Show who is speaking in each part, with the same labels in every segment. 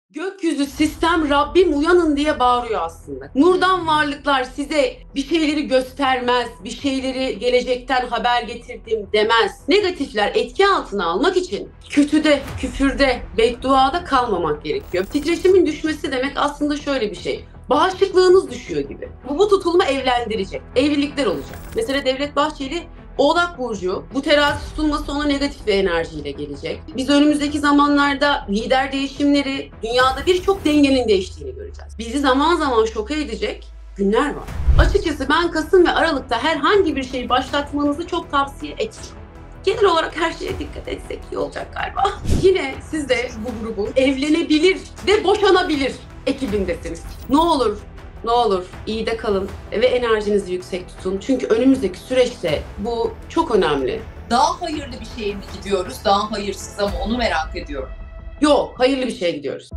Speaker 1: Gökyüzü, sistem, Rabbim uyanın diye bağırıyor aslında. Nurdan varlıklar size bir şeyleri göstermez, bir şeyleri gelecekten haber getirdim demez. Negatifler etki altına almak için kötüde, küfürde, bedduada kalmamak gerekiyor. Titreşimin düşmesi demek aslında şöyle bir şey. Bağışıklığınız düşüyor gibi. Bu tutulma evlendirecek. Evlilikler olacak. Mesela Devlet Bahçeli Oğlak Burcu, bu terazi tutulması ona negatif bir enerjiyle gelecek. Biz önümüzdeki zamanlarda lider değişimleri, dünyada birçok dengenin değiştiğini göreceğiz. Bizi zaman zaman şoka edecek günler var. Açıkçası ben Kasım ve Aralık'ta herhangi bir şey başlatmanızı çok tavsiye etmiyorum. Genel olarak her şeye dikkat etsek iyi olacak galiba. Yine siz de bu grubun evlenebilir ve boşanabilir ekibindesiniz. Ne olur iyi de kalın ve enerjinizi yüksek tutun. Çünkü önümüzdeki süreçte bu çok önemli.
Speaker 2: Daha hayırlı bir şeye mi gidiyoruz, daha hayırsız ama onu merak ediyorum.
Speaker 1: Yok, hayırlı bir şeye gidiyoruz.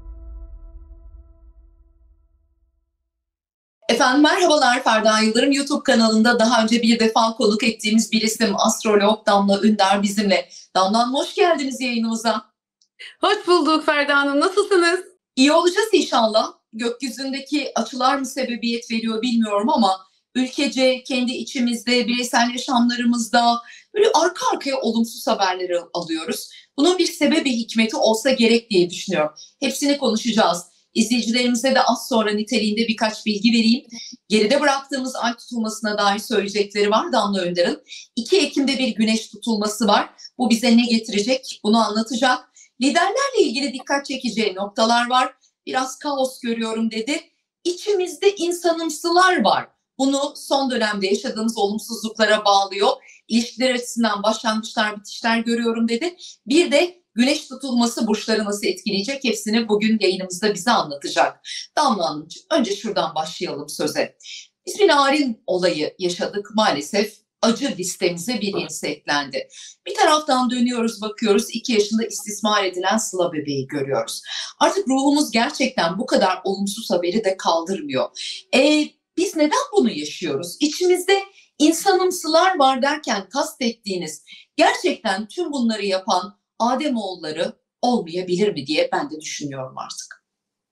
Speaker 2: Efendim merhabalar, Ferda Yıldırım YouTube kanalında daha önce bir defa konuk ettiğimiz bir isim astrolog Damla Ünder bizimle. Damla Hanım hoş geldiniz yayınımıza.
Speaker 1: Hoş bulduk Ferda Hanım, nasılsınız?
Speaker 2: İyi olacağız inşallah. Gökyüzündeki açılar mı sebebiyet veriyor bilmiyorum ama ülkece, kendi içimizde, bireysel yaşamlarımızda böyle arka arkaya olumsuz haberleri alıyoruz. Bunun bir sebebi, hikmeti olsa gerek diye düşünüyorum. Hepsini konuşacağız. İzleyicilerimize de az sonra niteliğinde birkaç bilgi vereyim. Geride bıraktığımız ay tutulmasına dair söyleyecekleri var Damla Önder'in. 2 Ekim'de bir güneş tutulması var. Bu bize ne getirecek? Bunu anlatacak. Liderlerle ilgili dikkat çekeceği noktalar var. Biraz kaos görüyorum dedi. İçimizde insanımsılar var. Bunu son dönemde yaşadığımız olumsuzluklara bağlıyor. İlişkiler açısından başlangıçlar, bitişler görüyorum dedi. Bir de güneş tutulması burçları nasıl etkileyecek? Hepsini bugün yayınımızda bize anlatacak. Damla Hanımcığım, önce şuradan başlayalım söze. Biz bir narin olayı yaşadık maalesef. Acı listemize bir yenisi eklendi. Bir taraftan dönüyoruz, bakıyoruz 2 yaşında istismar edilen Sıla bebeği görüyoruz. Artık ruhumuz gerçekten bu kadar olumsuz haberi de kaldırmıyor. Biz neden bunu yaşıyoruz? İçimizde insanımsılar var derken kastettiğiniz gerçekten tüm bunları yapan Ademoğulları olmayabilir mi diye ben de düşünüyorum artık.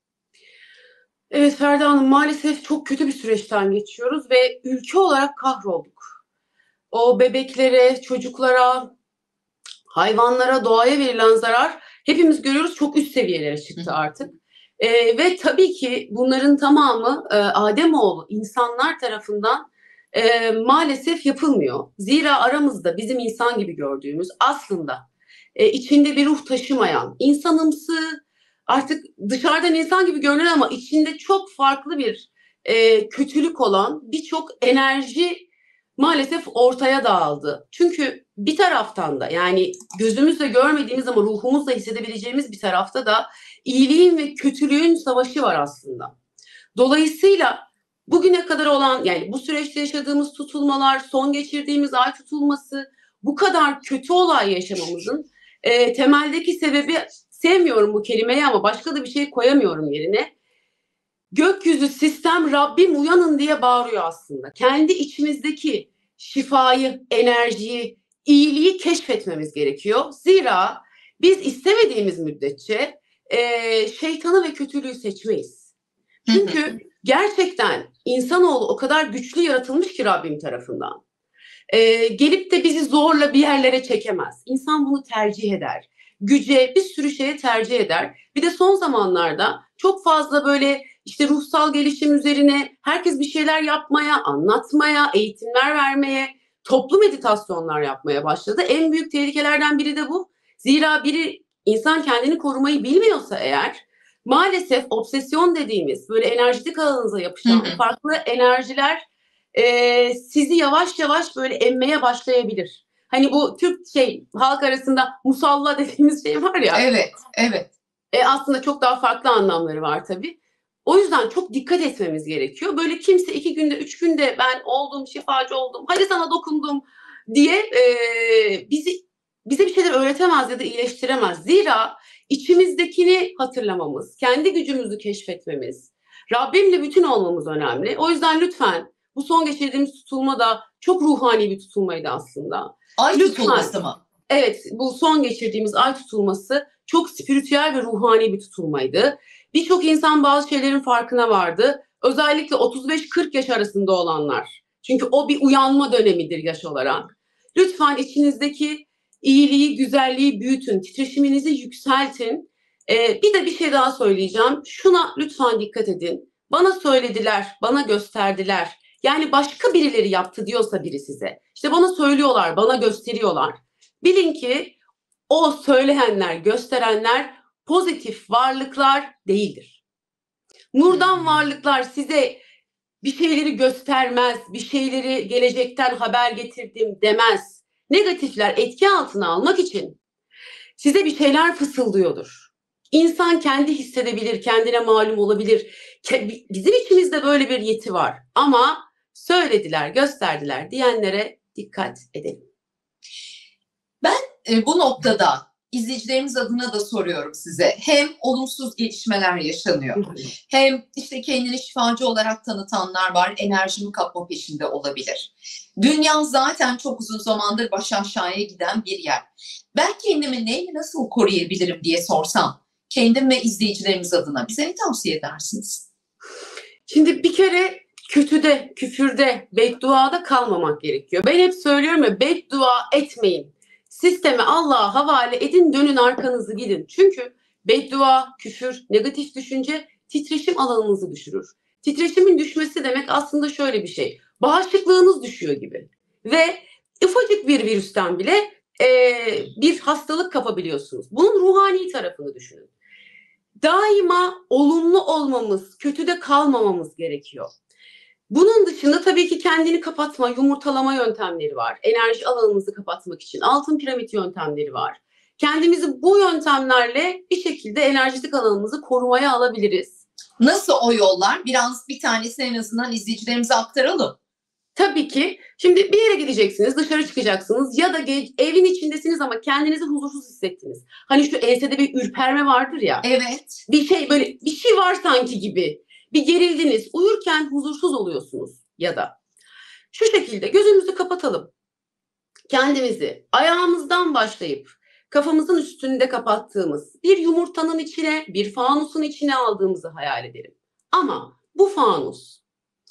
Speaker 1: Evet Ferda Hanım, maalesef çok kötü bir süreçten geçiyoruz ve ülke olarak kahrolduk. O bebeklere, çocuklara, hayvanlara, doğaya verilen zarar hepimiz görüyoruz, çok üst seviyelere çıktı artık. Ve tabii ki bunların tamamı Ademoğlu insanlar tarafından maalesef yapılmıyor. Zira aramızda bizim insan gibi gördüğümüz aslında içinde bir ruh taşımayan, insanımsı, artık dışarıdan insan gibi görünen ama içinde çok farklı bir kötülük olan birçok enerji maalesef ortaya dağıldı. Çünkü bir taraftan da, yani gözümüzle görmediğimiz ama ruhumuzla hissedebileceğimiz bir tarafta da iyiliğin ve kötülüğün savaşı var aslında. Dolayısıyla bugüne kadar olan, yani bu süreçte yaşadığımız tutulmalar, son geçirdiğimiz ay tutulması, bu kadar kötü olay yaşamamızın temeldeki sebebi, sevmiyorum bu kelimeyi ama başka da bir şey koyamıyorum yerine. Gökyüzü, sistem, Rabbim uyanın diye bağırıyor aslında. Kendi içimizdeki şifayı, enerjiyi, iyiliği keşfetmemiz gerekiyor. Zira biz istemediğimiz müddetçe şeytanı ve kötülüğü seçmeyiz. Çünkü gerçekten insanoğlu o kadar güçlü yaratılmış ki Rabbim tarafından. Gelip de bizi zorla bir yerlere çekemez. İnsan bunu tercih eder. Güce, bir sürü şeye tercih eder. Bir de son zamanlarda çok fazla böyle işte ruhsal gelişim üzerine herkes bir şeyler yapmaya, anlatmaya, eğitimler vermeye, toplu meditasyonlar yapmaya başladı. En büyük tehlikelerden biri de bu. Zira insan kendini korumayı bilmiyorsa eğer, maalesef obsesyon dediğimiz böyle enerjitik alanınıza yapışan farklı enerjiler sizi yavaş yavaş böyle emmeye başlayabilir. Hani bu Türk halk arasında musalla dediğimiz şey var ya.
Speaker 2: Evet, evet.
Speaker 1: Aslında çok daha farklı anlamları var tabii. O yüzden çok dikkat etmemiz gerekiyor. Böyle kimse 2 günde, 3 günde ben oldum, şifacı oldum, hadi sana dokundum diye bize bir şeyler öğretemez ya da iyileştiremez. Zira içimizdekini hatırlamamız, kendi gücümüzü keşfetmemiz, Rabbimle bütün olmamız önemli. O yüzden lütfen, bu son geçirdiğimiz tutulma da çok ruhani bir tutulmaydı aslında.
Speaker 2: Ay tutulması mı?
Speaker 1: Evet, bu son geçirdiğimiz ay tutulması çok spiritüel ve ruhani bir tutulmaydı. Birçok insan bazı şeylerin farkına vardı. Özellikle 35-40 yaş arasında olanlar. Çünkü o bir uyanma dönemidir yaş olarak. Lütfen içinizdeki iyiliği, güzelliği büyütün, titreşiminizi yükseltin. Bir de bir şey daha söyleyeceğim. Şuna lütfen dikkat edin. Bana söylediler, bana gösterdiler. Yani başka birileri yaptı diyorsa biri size. İşte bana söylüyorlar, bana gösteriyorlar. Bilin ki o söyleyenler, gösterenler pozitif varlıklar değildir. Nurdan varlıklar size bir şeyleri göstermez, bir şeyleri gelecekten haber getirdim demez. Negatifler etki altına almak için size bir şeyler fısıldıyordur. İnsan kendi hissedebilir, kendine malum olabilir. Bizim içimizde böyle bir yeti var. Ama söylediler, gösterdiler diyenlere dikkat edelim.
Speaker 2: Bu noktada izleyicilerimiz adına da soruyorum size. Hem olumsuz gelişmeler yaşanıyor. Hem işte kendini şifacı olarak tanıtanlar var. Enerjimi kapma peşinde olabilir. Dünya zaten çok uzun zamandır baş aşağıya giden bir yer. Ben kendimi neyle nasıl koruyabilirim diye sorsam, kendim ve izleyicilerimiz adına bize ne tavsiye edersiniz?
Speaker 1: Şimdi bir kere kötüde, küfürde, bedduada kalmamak gerekiyor. Ben hep söylüyorum ya, beddua etmeyin. Sistemi Allah'a havale edin, dönün arkanızı gidin. Çünkü beddua, küfür, negatif düşünce titreşim alanınızı düşürür. Titreşimin düşmesi demek aslında şöyle bir şey. Bağışıklığınız düşüyor gibi. Ve ufacık bir virüsten bile bir hastalık kapabiliyorsunuz. Bunun ruhani tarafını düşünün. Daima olumlu olmamız, kötüde kalmamamız gerekiyor. Bunun dışında tabii ki kendini kapatma, yumurtalama yöntemleri var. Enerji alanımızı kapatmak için altın piramit yöntemleri var. Kendimizi bu yöntemlerle bir şekilde enerjitik alanımızı korumaya alabiliriz.
Speaker 2: Nasıl o yollar? Bir tanesini en azından izleyicilerimize aktaralım.
Speaker 1: Tabii ki. Şimdi bir yere gideceksiniz, dışarı çıkacaksınız ya da evin içindesiniz ama kendinizi huzursuz hissettiniz. Hani şu ensede bir ürperme vardır ya.
Speaker 2: Evet.
Speaker 1: Bir şey böyle, bir şey var sanki gibi. Bir gerildiniz, uyurken huzursuz oluyorsunuz ya da. Şu şekilde gözümüzü kapatalım. Kendimizi ayağımızdan başlayıp kafamızın üstünde kapattığımız bir yumurtanın içine, bir fanusun içine aldığımızı hayal edelim. Ama bu fanus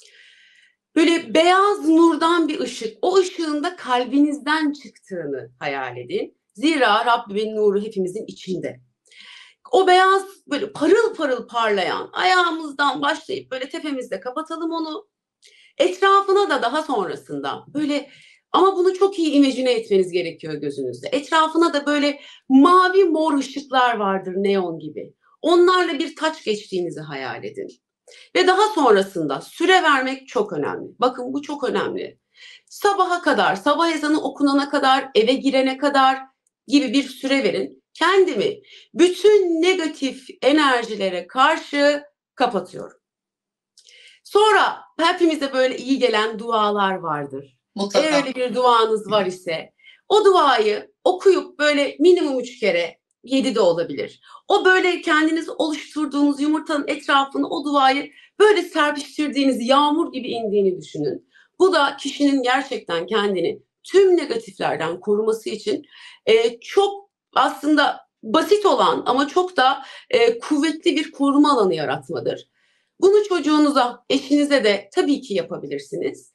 Speaker 1: böyle beyaz nurdan bir ışık, o ışığın da kalbinizden çıktığını hayal edin. Zira Rabbimin nuru hepimizin içinde. O beyaz böyle parıl parıl parlayan ayağımızdan başlayıp böyle tepemizde kapatalım onu. Etrafına da daha sonrasında böyle, ama bunu çok iyi imajine etmeniz gerekiyor gözünüzde. Etrafına da böyle mavi mor ışıklar vardır, neon gibi. Onlarla bir taç geçtiğinizi hayal edin. Ve daha sonrasında süre vermek çok önemli. Bakın bu çok önemli. Sabaha kadar, sabah ezanı okunana kadar, eve girene kadar gibi bir süre verin. Kendimi bütün negatif enerjilere karşı kapatıyorum. Sonra hepimize böyle iyi gelen dualar vardır.
Speaker 2: Mutlaka.
Speaker 1: Eğer öyle bir duanız var ise o duayı okuyup böyle minimum 3 kere, 7 de olabilir. O böyle kendiniz oluşturduğunuz yumurtanın etrafını, o duayı böyle serpiştirdiğiniz, yağmur gibi indiğini düşünün. Bu da kişinin gerçekten kendini tüm negatiflerden koruması için çok aslında basit olan ama çok da kuvvetli bir koruma alanı yaratmadır. Bunu çocuğunuza, eşinize de tabii ki yapabilirsiniz.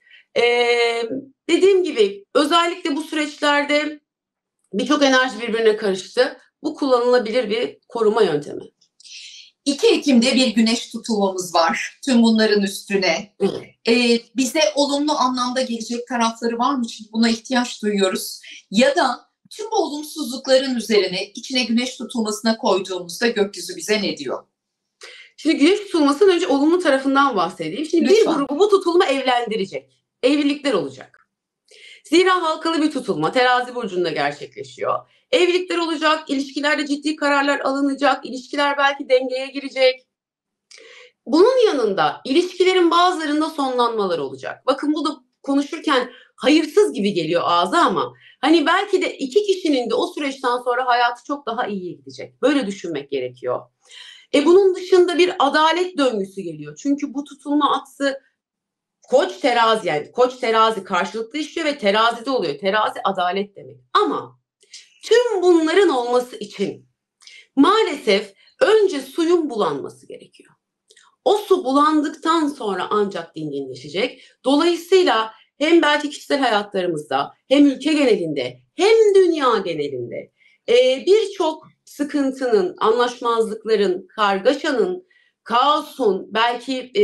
Speaker 1: Dediğim gibi özellikle bu süreçlerde birçok enerji birbirine karıştı. Bu kullanılabilir bir koruma yöntemi.
Speaker 2: 2 Ekim'de bir güneş tutulmamız var. Tüm bunların üstüne. Bize olumlu anlamda gelecek tarafları var mı? Çünkü buna ihtiyaç duyuyoruz. Ya da tüm bu olumsuzlukların üzerine içine güneş tutulmasına koyduğumuzda gökyüzü bize ne diyor?
Speaker 1: Şimdi güneş tutulmasından önce olumlu tarafından bahsedeyim. Şimdi
Speaker 2: Lütfen.
Speaker 1: bir grubu bu tutulma evlendirecek. Evlilikler olacak. Zira halkalı bir tutulma terazi burcunda gerçekleşiyor. Evlilikler olacak, ilişkilerde ciddi kararlar alınacak, ilişkiler belki dengeye girecek. Bunun yanında ilişkilerin bazılarında sonlanmalar olacak. Bakın bu da konuşurken hayırsız gibi geliyor ağza ama hani belki de iki kişinin de o süreçten sonra hayatı çok daha iyiye gidecek. Böyle düşünmek gerekiyor. Bunun dışında bir adalet döngüsü geliyor. Çünkü bu tutulma aksı Koç terazi, yani Koç terazi karşılıklı işliyor ve terazide oluyor. Terazi adalet demek. Ama tüm bunların olması için Maalesef önce suyun bulanması gerekiyor. O su bulandıktan sonra ancak dinginleşecek. Dolayısıyla hem belki kişisel hayatlarımızda, hem ülke genelinde, hem dünya genelinde birçok sıkıntının, anlaşmazlıkların, kargaşanın, kaosun, belki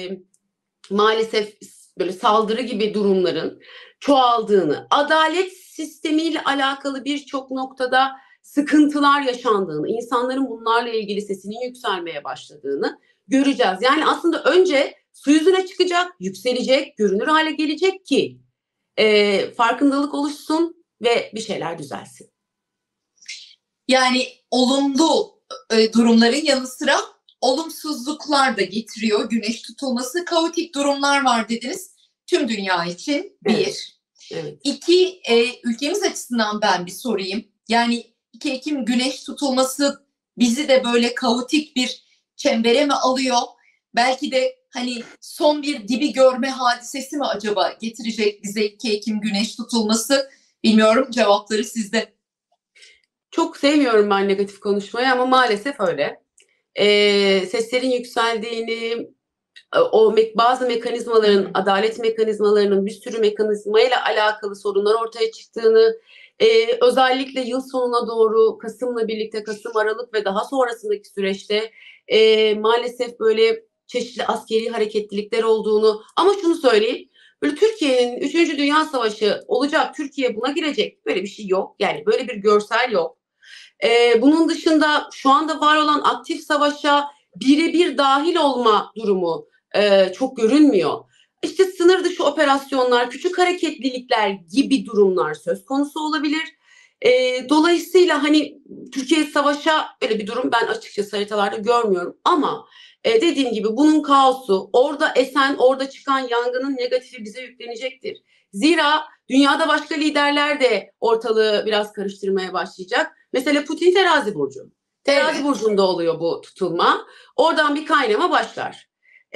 Speaker 1: maalesef böyle saldırı gibi durumların çoğaldığını, adalet sistemiyle alakalı birçok noktada sıkıntılar yaşandığını, insanların bunlarla ilgili sesinin yükselmeye başladığını göreceğiz. Yani aslında önce su yüzüne çıkacak, yükselecek, görünür hale gelecek ki farkındalık oluşsun ve bir şeyler düzelsin.
Speaker 2: Yani olumlu durumların yanı sıra olumsuzluklar da getiriyor. Güneş tutulması, kaotik durumlar var dediniz. Tüm dünya için bir.
Speaker 1: Evet. Evet.
Speaker 2: İki, ülkemiz açısından ben bir sorayım. Yani 2 Ekim güneş tutulması bizi de böyle kaotik bir çembere mi alıyor? Belki de hani son bir dibi görme hadisesi mi acaba getirecek bize 2 Ekim güneş tutulması? Bilmiyorum, cevapları sizde.
Speaker 1: Çok sevmiyorum ben negatif konuşmayı ama maalesef öyle. Seslerin yükseldiğini, bazı mekanizmaların, adalet mekanizmalarının bir sürü mekanizmayla alakalı sorunlar ortaya çıktığını, özellikle yıl sonuna doğru Kasım'la birlikte Kasım, Aralık ve daha sonrasındaki süreçte maalesef böyle çeşitli askeri hareketlilikler olduğunu, ama şunu söyleyeyim, böyle Türkiye'nin 3. Dünya Savaşı olacak, Türkiye buna girecek, böyle bir şey yok. Yani böyle bir görsel yok. Bunun dışında şu anda var olan aktif savaşa birebir dahil olma durumu çok görünmüyor. İşte sınır dışı operasyonlar, küçük hareketlilikler gibi durumlar söz konusu olabilir. Dolayısıyla hani Türkiye savaşa öyle bir durum ben açıkçası haritalarda görmüyorum. Ama dediğim gibi bunun kaosu, orada esen, orada çıkan yangının negatifi bize yüklenecektir. Zira dünyada başka liderler de ortalığı biraz karıştırmaya başlayacak. Mesela Putin terazi burcu. Terazi burcunda oluyor bu tutulma. Oradan bir kaynama başlar.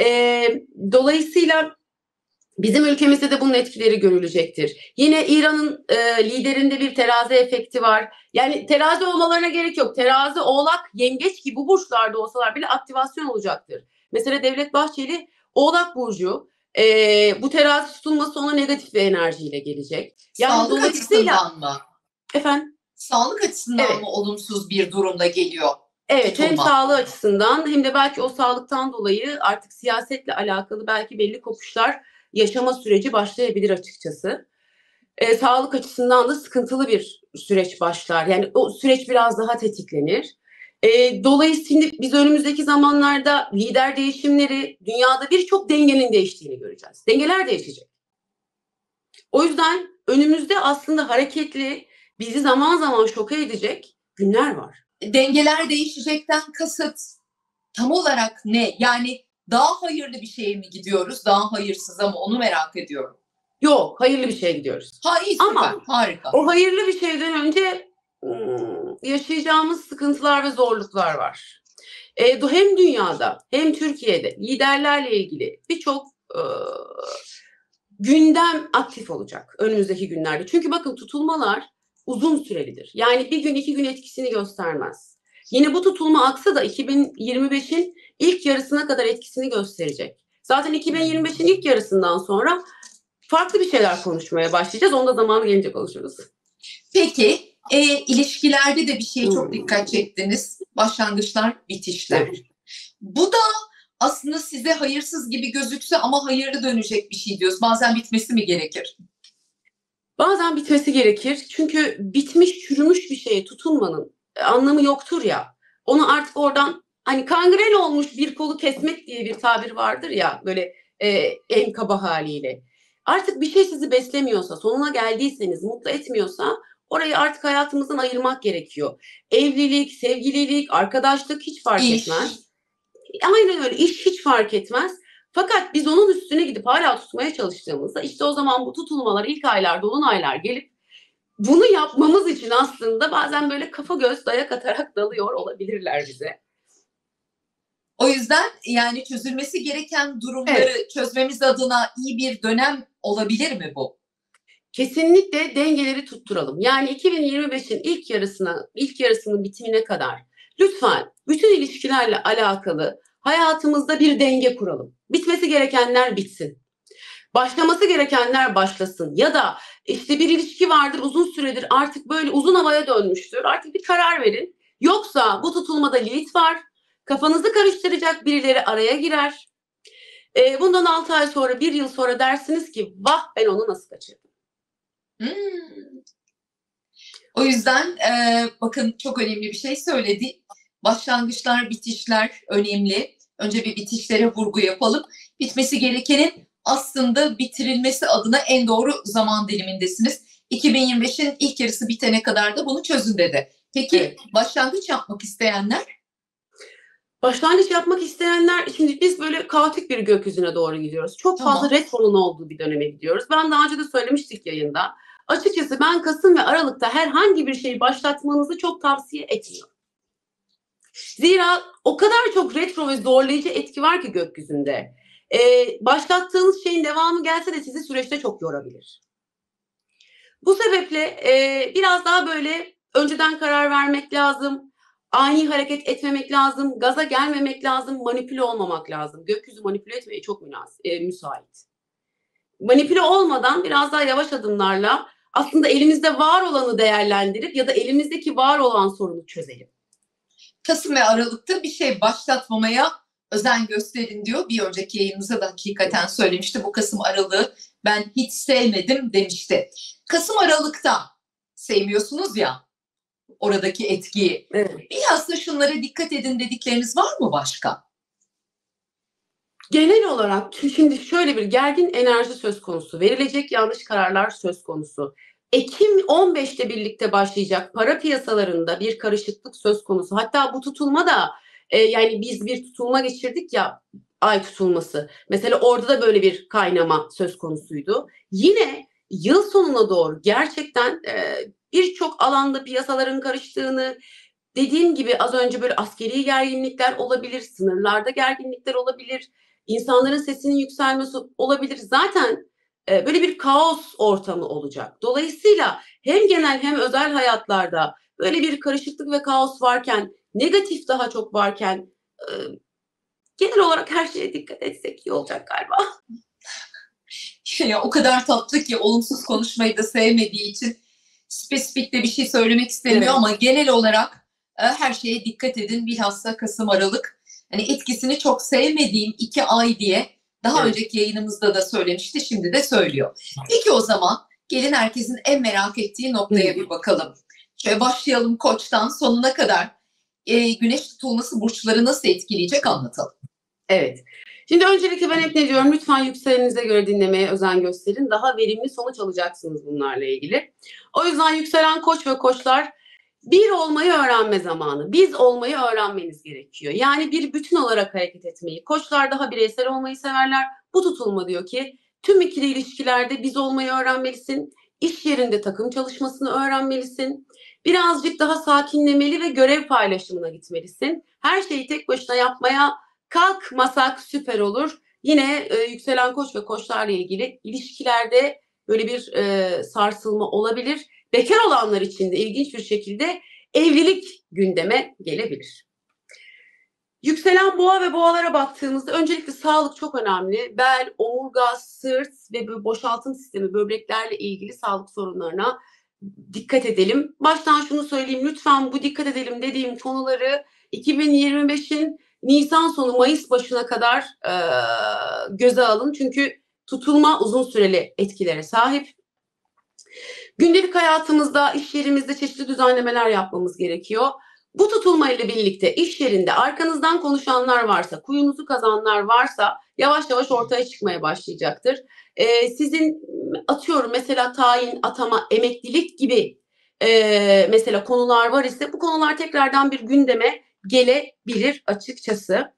Speaker 1: Dolayısıyla bizim ülkemizde de bunun etkileri görülecektir. Yine İran'ın liderinde bir terazi efekti var. Yani terazi olmalarına gerek yok. Terazi, oğlak, yengeç gibi bu burçlarda olsalar bile aktivasyon olacaktır. Mesela Devlet Bahçeli oğlak burcu. Bu terazi tutulması ona negatif bir enerjiyle gelecek. Yani
Speaker 2: Sağlık
Speaker 1: dolayısıyla
Speaker 2: açısından mı?
Speaker 1: efendim.
Speaker 2: Sağlık açısından
Speaker 1: Evet.
Speaker 2: mı olumsuz bir durumda geliyor?
Speaker 1: Evet,
Speaker 2: tutulma?
Speaker 1: hem sağlığı açısından hem de belki o sağlıktan dolayı artık siyasetle alakalı belki belli kopuşlar yaşama süreci başlayabilir açıkçası. Sağlık açısından da sıkıntılı bir süreç başlar. Yani o süreç biraz daha tetiklenir. Dolayısıyla biz önümüzdeki zamanlarda lider değişimleri, dünyada birçok dengenin değiştiğini göreceğiz. Dengeler değişecek. O yüzden önümüzde aslında hareketli, bizi zaman zaman şoka edecek günler var.
Speaker 2: Dengeler değişecekten kasıt tam olarak ne? Yani daha hayırlı bir şeye mi gidiyoruz? Daha hayırsız ama onu merak ediyorum.
Speaker 1: Yok, hayırlı bir şeye gidiyoruz.
Speaker 2: Ha, iyi, süper,
Speaker 1: ama
Speaker 2: harika.
Speaker 1: O hayırlı bir şeyden önce yaşayacağımız sıkıntılar ve zorluklar var. Hem dünyada hem Türkiye'de liderlerle ilgili birçok gündem aktif olacak önümüzdeki günlerde. Çünkü bakın tutulmalar uzun sürelidir. Yani bir gün 2 gün etkisini göstermez. Yine bu tutulma aksı da 2025'in ilk yarısına kadar etkisini gösterecek. Zaten 2025'in ilk yarısından sonra farklı bir şeyler konuşmaya başlayacağız. Onda zamanı gelince konuşuruz.
Speaker 2: Peki ilişkilerde de bir şeye çok dikkat çektiniz. Başlangıçlar, bitişler.
Speaker 1: Evet.
Speaker 2: Bu da aslında size hayırsız gibi gözükse ama hayırlı dönecek bir şey diyoruz. Bazen bitmesi mi gerekir?
Speaker 1: Bazen bitmesi gerekir. Çünkü bitmiş, çürümüş bir şeye tutunmanın anlamı yoktur ya. Onu artık oradan, hani kangren olmuş bir kolu kesmek diye bir tabir vardır ya, böyle en kaba haliyle. Artık bir şey sizi beslemiyorsa, sonuna geldiyseniz, mutlu etmiyorsa orayı artık hayatımızdan ayırmak gerekiyor. Evlilik, sevgililik, arkadaşlık hiç fark etmez. Aynen öyle, iş hiç fark etmez. Fakat biz onun üstüne gidip hala tutmaya çalıştığımızda işte o zaman bu tutulmalar, ilk aylar, dolunaylar gelip bunu yapmamız için aslında bazen böyle kafa göz dayak atarak dalıyor olabilirler bize.
Speaker 2: O yüzden yani çözülmesi gereken durumları çözmemiz adına iyi bir dönem olabilir mi bu?
Speaker 1: Kesinlikle dengeleri tutturalım. Yani 2025'in ilk yarısının bitimine kadar Lütfen bütün ilişkilerle alakalı hayatımızda bir denge kuralım. Bitmesi gerekenler bitsin. Başlaması gerekenler başlasın. Ya da işte bir ilişki vardır uzun süredir, artık böyle uzun havaya dönmüştür. Artık bir karar verin. Yoksa bu tutulmada Lilith var. Kafanızı karıştıracak birileri araya girer. Bundan 6 ay sonra, 1 yıl sonra dersiniz ki vah, ben onu nasıl kaçırdım.
Speaker 2: O yüzden bakın, çok önemli bir şey söyledi. Başlangıçlar, bitişler önemli. Önce bir bitişlere vurgu yapalım. Bitmesi gerekenin aslında bitirilmesi adına en doğru zaman dilimindesiniz. 2025'in ilk yarısı bitene kadar da bunu çözün dedi. Peki
Speaker 1: Evet.
Speaker 2: başlangıç yapmak isteyenler?
Speaker 1: Başlangıç yapmak isteyenler, şimdi biz böyle kaotik bir gökyüzüne doğru gidiyoruz. Çok fazla
Speaker 2: Tamam.
Speaker 1: retronun olduğu bir döneme gidiyoruz. Ben daha önce de söylemiştik yayında. Açıkçası ben Kasım ve Aralık'ta herhangi bir şeyi başlatmanızı çok tavsiye etmiyorum. Zira o kadar çok retro ve zorlayıcı etki var ki gökyüzünde. Başlattığınız şeyin devamı gelse de sizi süreçte çok yorabilir. Bu sebeple biraz daha böyle önceden karar vermek lazım. Ani hareket etmemek lazım. Gaza gelmemek lazım. Manipüle olmamak lazım. Gökyüzü manipüle etmeye çok müsait. Manipüle olmadan biraz daha yavaş adımlarla aslında elimizde var olanı değerlendirip ya da elimizdeki var olan sorunu çözelim.
Speaker 2: Kasım ve Aralık'ta bir şey başlatmamaya özen gösterin diyor. Bir önceki yayınımızda da hakikaten söylemişti. Bu Kasım Aralık'ı ben hiç sevmedim demişti. Kasım Aralık'ta sevmiyorsunuz ya oradaki etkiyi.
Speaker 1: Evet.
Speaker 2: Biraz da şunlara dikkat edin dedikleriniz var mı başka?
Speaker 1: Genel olarak şimdi şöyle bir gergin enerji söz konusu. Verilecek yanlış kararlar söz konusu. Ekim 15'te birlikte başlayacak para piyasalarında bir karışıklık söz konusu. Hatta bu tutulma da yani biz bir tutulma geçirdik ya, ay tutulması. Mesela orada da böyle bir kaynama söz konusuydu. Yine yıl sonuna doğru gerçekten birçok alanda piyasaların karıştığını, dediğim gibi az önce böyle askeri gerginlikler olabilir, sınırlarda gerginlikler olabilir, insanların sesinin yükselmesi olabilir. Zaten böyle bir kaos ortamı olacak. Dolayısıyla hem genel hem özel hayatlarda böyle bir karışıklık ve kaos varken, negatif daha çok varken genel olarak her şeye dikkat etsek iyi olacak galiba.
Speaker 2: Ya, o kadar tatlı ki olumsuz konuşmayı da sevmediği için spesifik de bir şey söylemek istemiyor,
Speaker 1: Evet.
Speaker 2: ama genel olarak her şeye dikkat edin. Bilhassa Kasım Aralık. Hani etkisini çok sevmediğim 2 ay diye daha
Speaker 1: Evet.
Speaker 2: önceki yayınımızda da söylemişti, şimdi de söylüyor. Peki o zaman gelin herkesin en merak ettiği noktaya bir bakalım. Şöyle başlayalım Koç'tan sonuna kadar. Güneş tutulması burçları nasıl etkileyecek anlatalım.
Speaker 1: Evet. Şimdi öncelikle ben hep ne diyorum? Lütfen yükseleninize göre dinlemeye özen gösterin. Daha verimli sonuç alacaksınız bunlarla ilgili. O yüzden yükselen Koç ve Koçlar, bir olmayı öğrenme zamanı. Biz olmayı öğrenmeniz gerekiyor. Yani bir bütün olarak hareket etmeyi. Koçlar daha bireysel olmayı severler. Bu tutulma diyor ki tüm ikili ilişkilerde biz olmayı öğrenmelisin. İş yerinde takım çalışmasını öğrenmelisin. Birazcık daha sakinlemeli ve görev paylaşımına gitmelisin. Her şeyi tek başına yapmaya kalkmasak süper olur. Yine yükselen Koç ve Koçlarla ilgili ilişkilerde böyle bir sarsılma olabilir. Bekar olanlar için de ilginç bir şekilde evlilik gündeme gelebilir. Yükselen Boğa ve Boğalara baktığımızda öncelikle sağlık çok önemli. Bel, omurga, sırt ve boşaltım sistemi, böbreklerle ilgili sağlık sorunlarına dikkat edelim. Baştan şunu söyleyeyim, lütfen bu dikkat edelim dediğim konuları 2025'in Nisan sonu Mayıs başına kadar göze alın. Çünkü tutulma uzun süreli etkilere sahip. Gündelik hayatımızda, iş yerimizde çeşitli düzenlemeler yapmamız gerekiyor. Bu tutulma ile birlikte iş yerinde arkanızdan konuşanlar varsa, kuyunuzu kazanlar varsa yavaş yavaş ortaya çıkmaya başlayacaktır. Sizin atıyorum mesela tayin, atama, emeklilik gibi mesela konular var ise bu konular tekrardan bir gündeme gelebilir açıkçası.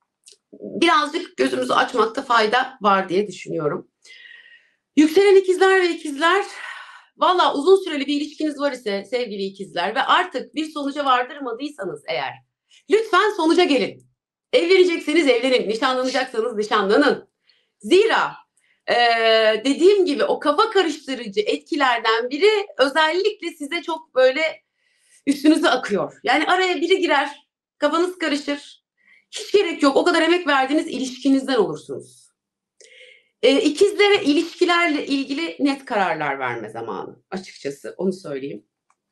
Speaker 1: Birazcık gözümüzü açmakta fayda var diye düşünüyorum. Yükselen ikizler ve ikizler, valla uzun süreli bir ilişkiniz var ise sevgili ikizler ve artık bir sonuca vardırmadıysanız eğer, lütfen sonuca gelin. Evlenecekseniz evlenin, nişanlanacaksanız nişanlanın. Zira dediğim gibi o kafa karıştırıcı etkilerden biri özellikle size çok böyle üstünüze akıyor. Yani araya biri girer, Kafanız karışır. Hiç gerek yok. O kadar emek verdiğiniz ilişkinizden olursunuz. İkizlere ilişkilerle ilgili net kararlar verme zamanı açıkçası. Onu söyleyeyim.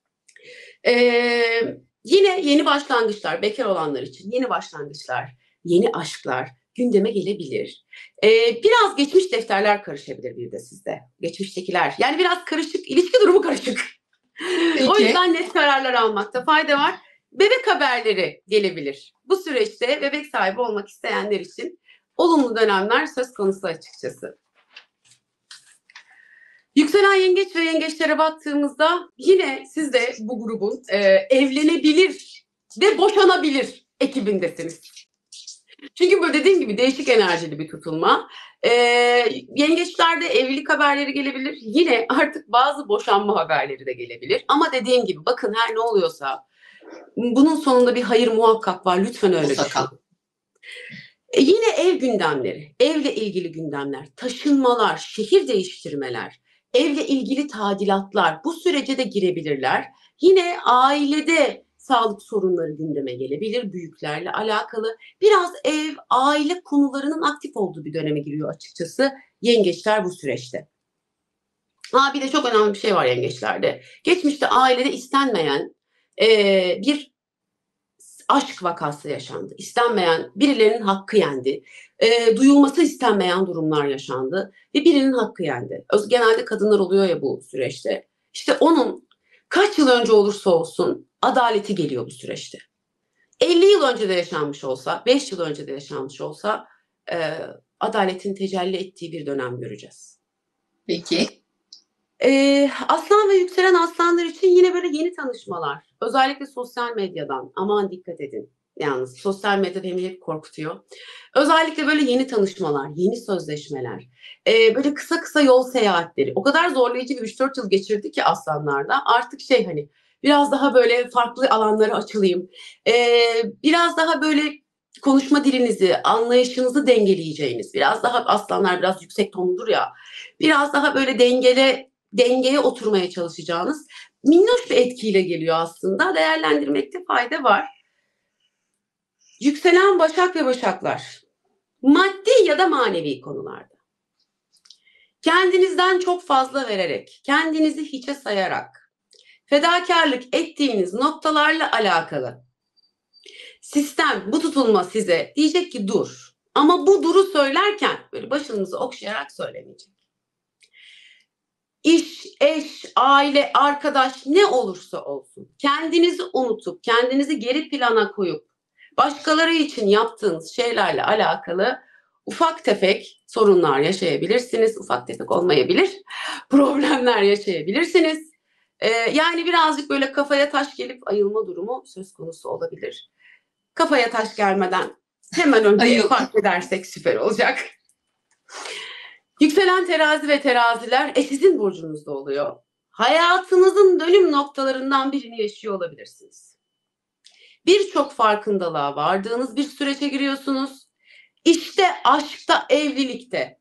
Speaker 1: Yine yeni başlangıçlar, bekar olanlar için yeni başlangıçlar, yeni aşklar gündeme gelebilir. Biraz geçmiş defterler karışabilir bir de sizde. Geçmiştekiler. Yani biraz karışık, ilişki durumu karışık. O
Speaker 2: Peki.
Speaker 1: yüzden net kararlar almakta fayda var. Bebek haberleri gelebilir. Bu süreçte bebek sahibi olmak isteyenler için olumlu dönemler söz konusu açıkçası. Yükselen yengeç ve yengeçlere baktığımızda yine siz de bu grubun evlenebilir ve boşanabilir ekibindesiniz. Çünkü böyle dediğim gibi değişik enerjili bir tutulma. Yengeçlerde evlilik haberleri gelebilir. Yine artık bazı boşanma haberleri de gelebilir. Ama dediğim gibi bakın her ne oluyorsa bunun sonunda bir hayır muhakkak var. Lütfen öyle
Speaker 2: Mutlaka.
Speaker 1: düşünün. Yine ev gündemleri, evle ilgili gündemler, taşınmalar, şehir değiştirmeler, evle ilgili tadilatlar bu sürece de girebilirler. Yine ailede sağlık sorunları gündeme gelebilir, büyüklerle alakalı. Biraz ev, aile konularının aktif olduğu bir döneme giriyor açıkçası yengeçler bu süreçte. Bir de çok önemli bir şey var yengeçlerde. Geçmişte ailede istenmeyen bir aşk vakası yaşandı. İstenmeyen birilerinin hakkı yendi. Duyulması istenmeyen durumlar yaşandı ve birinin hakkı yendi. Genelde kadınlar oluyor ya bu süreçte. İşte onun kaç yıl önce olursa olsun adaleti geliyor bu süreçte. 50 yıl önce de yaşanmış olsa, 5 yıl önce de yaşanmış olsa adaletin tecelli ettiği bir dönem göreceğiz.
Speaker 2: Peki.
Speaker 1: Aslan ve yükselen aslanlar için yine böyle yeni tanışmalar. Özellikle sosyal medyadan. Aman dikkat edin. Yalnız sosyal medya beni hep korkutuyor. Özellikle böyle yeni tanışmalar, yeni sözleşmeler. Böyle kısa kısa yol seyahatleri. O kadar zorlayıcı bir 3-4 yıl geçirdi ki aslanlarda. Artık hani biraz daha böyle farklı alanlara açılayım. Biraz daha böyle konuşma dilinizi, anlayışınızı dengeleyeceğiniz. Biraz daha aslanlar biraz yüksek tonludur ya. Biraz daha böyle dengeye oturmaya çalışacağınız minnoş bir etkiyle geliyor aslında. Değerlendirmekte fayda var. Yükselen Başak ve Başaklar. Maddi ya da manevi konularda. Kendinizden çok fazla vererek, kendinizi hiçe sayarak, fedakarlık ettiğiniz noktalarla alakalı. Sistem, bu tutulma size diyecek ki dur. Ama bu duru söylerken böyle başınızı okşayarak söylemeyecek. İş, eş, aile, arkadaş ne olursa olsun kendinizi unutup, kendinizi geri plana koyup başkaları için yaptığınız şeylerle alakalı ufak tefek sorunlar yaşayabilirsiniz. Ufak tefek olmayabilir. Problemler yaşayabilirsiniz. Yani birazcık böyle kafaya taş gelip ayılma durumu söz konusu olabilir. Kafaya taş gelmeden hemen önce fark edersek süper olacak. Yükselen terazi ve teraziler sizin burcunuzda oluyor. Hayatınızın dönüm noktalarından birini yaşıyor olabilirsiniz. Birçok farkındalığa vardığınız bir sürece giriyorsunuz. İşte aşkta, evlilikte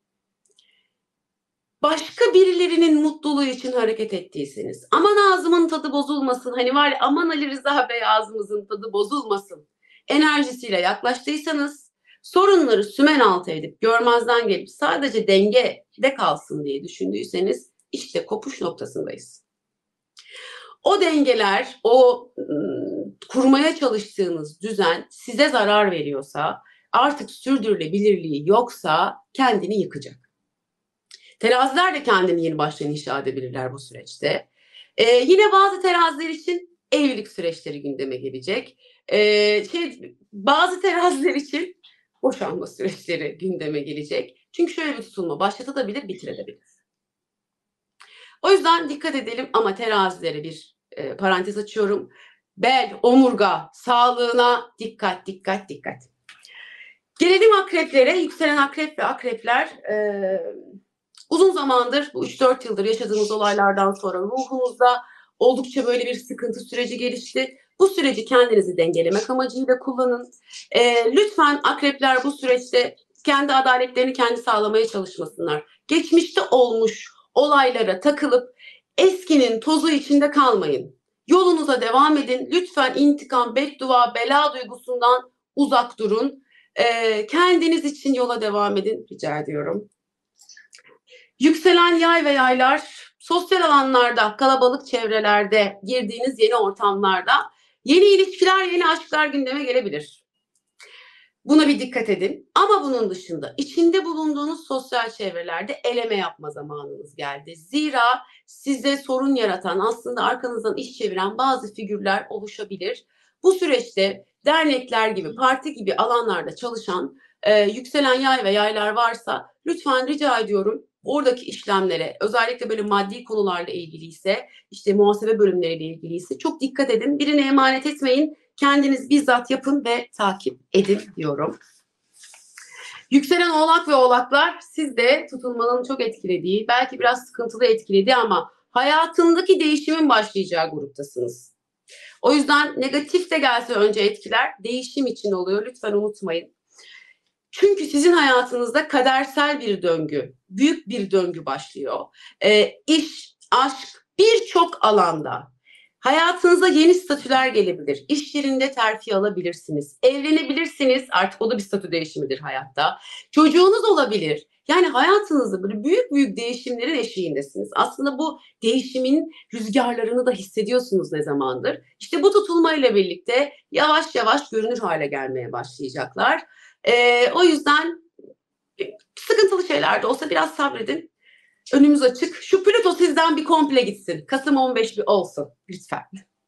Speaker 1: başka birilerinin mutluluğu için hareket ettiyseniz, aman ağzımın tadı bozulmasın, hani var ya aman Ali Rıza Bey ağzımızın tadı bozulmasın enerjisiyle yaklaştıysanız, sorunları sümen altı edip görmezden gelip sadece dengede kalsın diye düşündüyseniz işte kopuş noktasındayız. O dengeler, o kurmaya çalıştığınız düzen size zarar veriyorsa, artık sürdürülebilirliği yoksa kendini yıkacak. Teraziler de kendini yeni baştan inşa edebilirler bu süreçte. Yine bazı teraziler için evlilik süreçleri gündeme gelecek. Bazı teraziler için boşanma süreçleri gündeme gelecek. Çünkü şöyle bir tutulma başlatabilir, bitirebilir. O yüzden dikkat edelim ama terazilere bir parantez açıyorum. Bel, omurga, sağlığına dikkat, dikkat, dikkat. Gelelim akreplere. Yükselen akrep ve akrepler uzun zamandır bu 3-4 yıldır yaşadığımız olaylardan sonra ruhunuzda oldukça böyle bir sıkıntı süreci gelişti. Bu süreci kendinizi dengelemek amacıyla kullanın. Lütfen akrepler bu süreçte kendi adaletlerini kendi sağlamaya çalışmasınlar. Geçmişte olmuş olaylara takılıp eskinin tozu içinde kalmayın. Yolunuza devam edin. Lütfen intikam, beddua, bela duygusundan uzak durun. Kendiniz için yola devam edin rica ediyorum. Yükselen yay ve yaylar, sosyal alanlarda, kalabalık çevrelerde, girdiğiniz yeni ortamlarda yeni ilişkiler, yeni aşklar gündeme gelebilir. Buna bir dikkat edin. Ama bunun dışında içinde bulunduğunuz sosyal çevrelerde eleme yapma zamanınız geldi. Zira size sorun yaratan, aslında arkanızdan iş çeviren bazı figürler oluşabilir. Bu süreçte dernekler gibi, parti gibi alanlarda çalışan yükselen yay ve yaylar varsa lütfen rica ediyorum oradaki işlemlere, özellikle böyle maddi konularla ilgiliyse, işte muhasebe bölümleriyle ilgiliyse çok dikkat edin. Birine emanet etmeyin. Kendiniz bizzat yapın ve takip edin diyorum. Yükselen oğlak ve oğlaklar, sizde tutulmanın çok etkilediği, belki biraz sıkıntılı etkilediği ama hayatındaki değişimin başlayacağı gruptasınız. O yüzden negatif de gelse önce etkiler değişim için oluyor. Lütfen unutmayın. Çünkü sizin hayatınızda kadersel bir döngü, büyük bir döngü başlıyor. İş, aşk, birçok alanda hayatınıza yeni statüler gelebilir. İş yerinde terfi alabilirsiniz. Evlenebilirsiniz. Artık o da bir statü değişimidir hayatta. Çocuğunuz olabilir. Yani hayatınızda böyle büyük büyük değişimlerin eşiğindesiniz. Aslında bu değişimin rüzgarlarını da hissediyorsunuz ne zamandır. İşte bu tutulmayla birlikte yavaş yavaş görünür hale gelmeye başlayacaklar. O yüzden sıkıntılı şeyler de olsa biraz sabredin. Önümüz açık. Şu Plüto sizden bir komple gitsin. Kasım 15 bir olsun lütfen.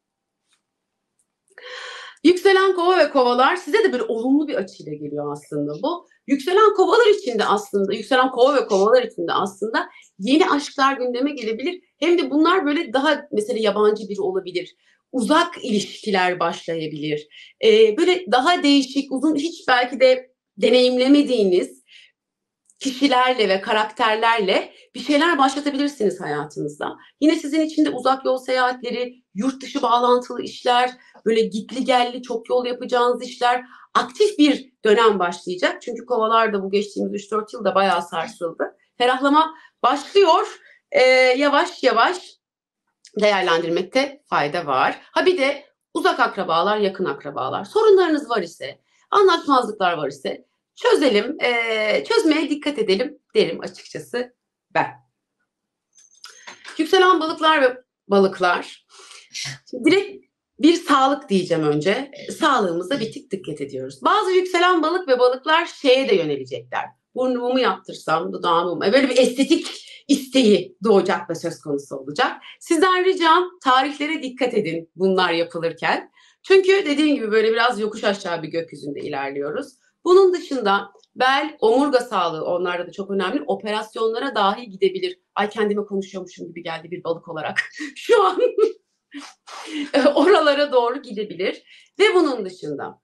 Speaker 1: Yükselen kova ve kovalar size de böyle olumlu bir açıyla geliyor aslında bu. Yükselen kovalar için de aslında, yükselen kova ve kovalar için de aslında yeni aşklar gündeme gelebilir. Hem de bunlar böyle daha mesela yabancı biri olabilir. Uzak ilişkiler başlayabilir. Böyle daha değişik, uzun, hiç belki de deneyimlemediğiniz kişilerle ve karakterlerle bir şeyler başlatabilirsiniz hayatınızda. Yine sizin için de uzak yol seyahatleri, yurt dışı bağlantılı işler, böyle gitli gelli çok yol yapacağınız işler, aktif bir dönem başlayacak. Çünkü kovalar da bu geçtiğimiz 3-4 yılda bayağı sarsıldı. Ferahlama başlıyor. Yavaş yavaş değerlendirmekte fayda var. Ha bir de uzak akrabalar, yakın akrabalar. Sorunlarınız var ise, anlaşmazlıklar var ise çözelim, çözmeye dikkat edelim derim açıkçası ben. Yükselen balıklar ve balıklar. Şimdi direkt bir sağlık diyeceğim önce. Sağlığımıza bir tık dikkat ediyoruz. Bazı yükselen balık ve balıklar şeye de yönelecekler. Burnumu mu yaptırsam, dudağımı mı? Böyle bir estetik isteği doğacak ve söz konusu olacak. Sizden ricam tarihlere dikkat edin bunlar yapılırken. Çünkü dediğim gibi böyle biraz yokuş aşağı bir gökyüzünde ilerliyoruz. Bunun dışında bel, omurga sağlığı onlarda da çok önemli. Operasyonlara dahi gidebilir. Ay kendime konuşuyormuşum gibi geldi bir balık olarak. Şu an oralara doğru gidebilir. Ve bunun dışında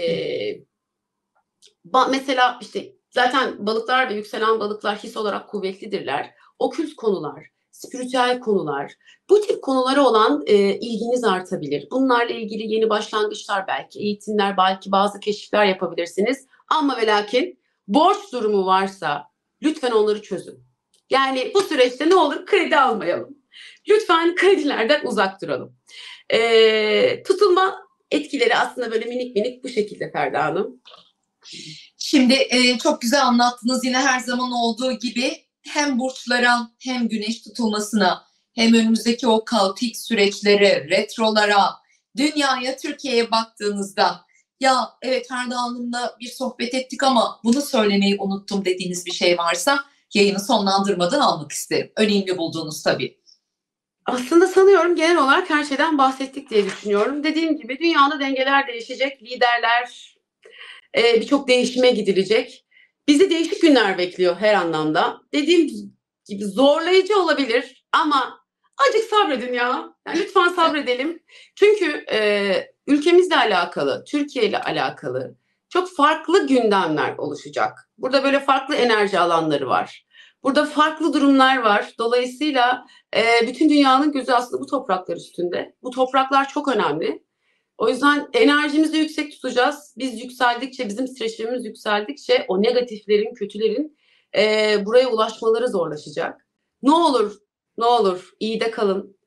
Speaker 1: mesela işte zaten balıklar ve yükselen balıklar his olarak kuvvetlidirler. Okült konular, spiritüel konular, bu tip konulara olan ilginiz artabilir. Bunlarla ilgili yeni başlangıçlar belki, eğitimler, belki bazı keşifler yapabilirsiniz. Ama ve lakin borç durumu varsa lütfen onları çözün. Yani bu süreçte ne olur kredi almayalım. Lütfen kredilerden uzak duralım. Tutulma etkileri aslında böyle minik minik bu şekilde Ferda Hanım.
Speaker 2: Şimdi çok güzel anlattınız. Yine her zaman olduğu gibi hem burçlara hem güneş tutulmasına hem önümüzdeki o kaotik süreçlere, retrolara, dünyaya, Türkiye'ye baktığınızda ya evet Ferda Hanım'la bir sohbet ettik ama bunu söylemeyi unuttum dediğiniz bir şey varsa yayını sonlandırmadan almak isterim. Önemli bulduğunuz tabii.
Speaker 1: Aslında sanıyorum genel olarak her şeyden bahsettik diye düşünüyorum. Dediğim gibi dünyada dengeler değişecek, liderler birçok değişime gidilecek. Bizi değişik günler bekliyor her anlamda. Dediğim gibi zorlayıcı olabilir ama azıcık sabredin ya. Yani lütfen sabredelim. Çünkü ülkemizle alakalı, Türkiye ile alakalı çok farklı gündemler oluşacak. Burada böyle farklı enerji alanları var. Burada farklı durumlar var. Dolayısıyla bütün dünyanın gözü aslında bu topraklar üstünde. Bu topraklar çok önemli. O yüzden enerjimizi yüksek tutacağız. Biz yükseldikçe, bizim streçlerimiz yükseldikçe o negatiflerin, kötülerin buraya ulaşmaları zorlaşacak. Ne olur, ne olur iyi de kalın.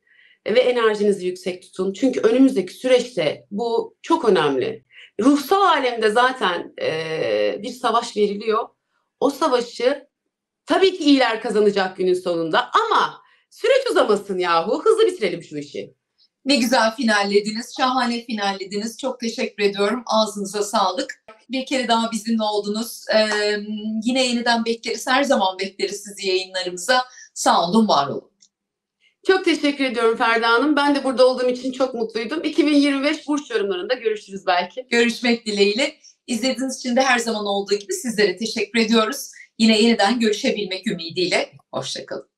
Speaker 1: ve enerjinizi yüksek tutun. Çünkü önümüzdeki süreçte bu çok önemli. Ruhsal alemde zaten bir savaş veriliyor. O savaşı tabii ki iyiler kazanacak günün sonunda ama süreç uzamasın yahu. Hızlı bitirelim şu işi.
Speaker 2: Ne güzel finallediniz, şahane finallediniz. Çok teşekkür ediyorum. Ağzınıza sağlık. Bir kere daha bizimle oldunuz. Yine yeniden bekleriz, her zaman bekleriz sizi yayınlarımıza. Sağ olun, var olun.
Speaker 1: Çok teşekkür ediyorum Ferda Hanım. Ben de burada olduğum için çok mutluydum. 2025 burç yorumlarında görüşürüz belki.
Speaker 2: Görüşmek dileğiyle. İzlediğiniz için de her zaman olduğu gibi sizlere teşekkür ediyoruz. Yine yeniden görüşebilmek ümidiyle. Hoşça kalın.